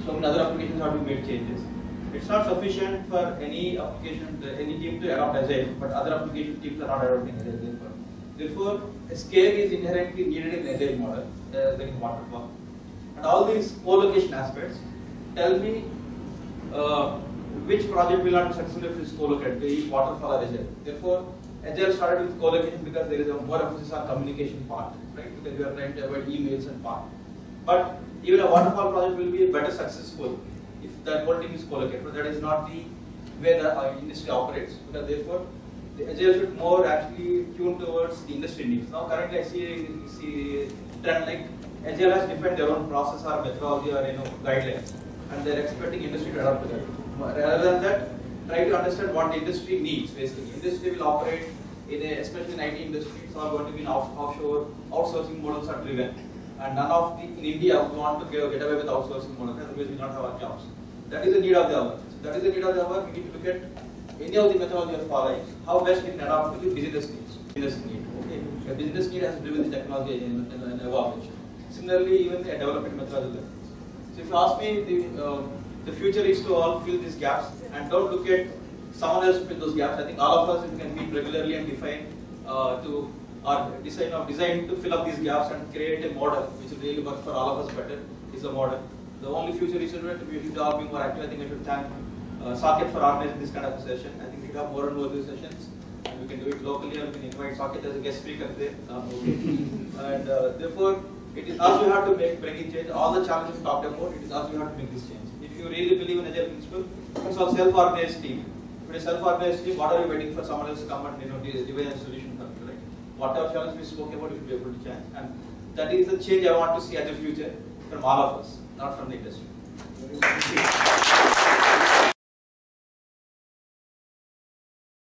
So many other applications have to make changes. It's not sufficient for any application, any team to adopt Agile, but other application teams are not adopting Agile. Therefore, scale is inherently needed in Agile model, like in waterfall. And all these co-location aspects tell me which project will not be successful if it's co-located, be it waterfall or Agile. Therefore, Agile started with co-location because there is a more emphasis on communication part, right? Because we are trying to avoid emails and part. But even a waterfall project will be better successful if the whole team is co-located. But that is not the way the industry operates. Because therefore, the Agile should more actually tune towards the industry needs. Now, currently I see trend like Agile has defined their own process or methodology or guidelines, and they're expecting industry to adapt to that. Rather than that, try to understand what the industry needs. Basically, industry will operate especially in IT industry, it's all going to be offshore, outsourcing models are driven, and none of the in India we want to get away with outsourcing models, otherwise we will not have our jobs. That is the need of the hour. That is the need of the hour. We need to look at any of the methodology of following, how best we can adapt to the business needs. Business need. Okay, a business need has to do with the technology and evaluation. Similarly, even a development methodology. So if you ask me, the future is to all fill these gaps and don't look at someone else to fill those gaps. I think all of us, if we can meet regularly and define design to fill up these gaps and create a model which will really work for all of us better is the model. The only future is that we should all be more active. I think I should thank Saket for organizing this kind of a session. I think we should have more and more of these sessions, and we can do it locally, or we can invite Saket as a guest speaker there. And therefore, it is us who have to bring in change. All the challenges we talked about, it is us who have to make this change. If you really believe in Agile principle, it's a self-organized team. If it's a self-organized team, what are you waiting for someone else to come and devise a solution for you, right? Whatever challenge we spoke about, you should be able to change. And that is the change I want to see as a future from all of us, not from the industry.